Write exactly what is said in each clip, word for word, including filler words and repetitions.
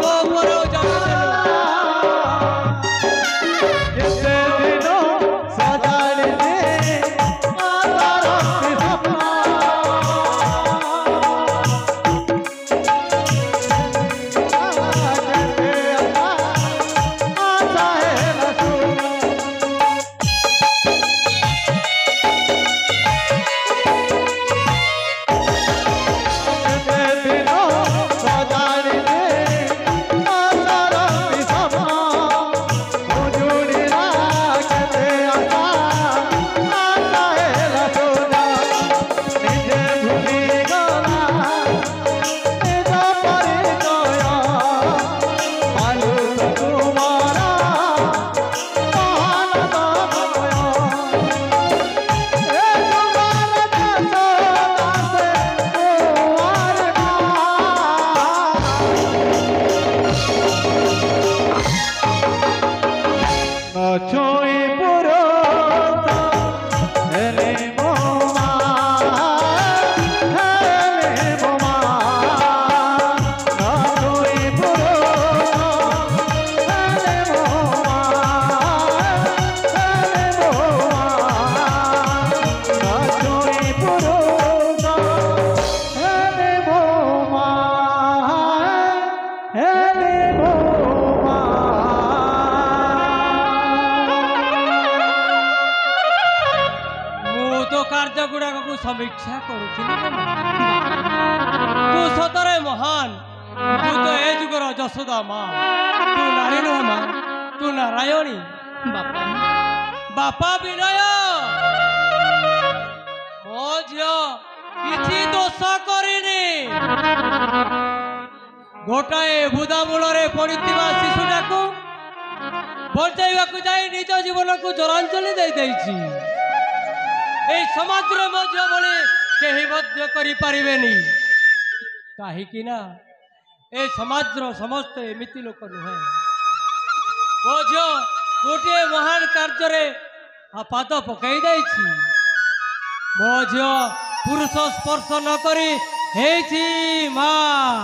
कार्य गुड़ाक को समीक्षा करुଥିଲି तू सतरे महान तू तो ए जुगर जशोदा माँ तू नारी नुह माँ तू नारायणी बापा बापा विनय मो झियो किछि दोष करिनी गोटाए बुदा मूलरे पड़िथिबा शिशुटाकू बचाइबाकू जाई निज जीवन को जलांजलि दे देइछि ए समाज रे मो झियो भली केही मध्य करि पारिबेनी काहेकि ना ए समाज रो समस्त एमिति लोक नुहे मो झियो गोटे महान कार्य रे पाद पकई दैछि मो झियो पुरुष स्पर्श न करी हेछि मां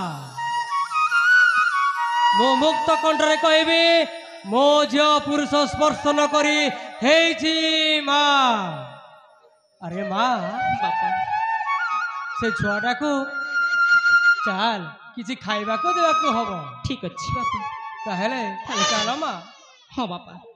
मो मुक्त कंठरे कहबी मो झियो पुरुष स्पर्श न करी हेछि मां अरे माँ बापा से छुआटा को चाल किसी खाइबा को देवा को हबो ठीक अच्छी बापा ताहेले चलो माँ हाँ बापा।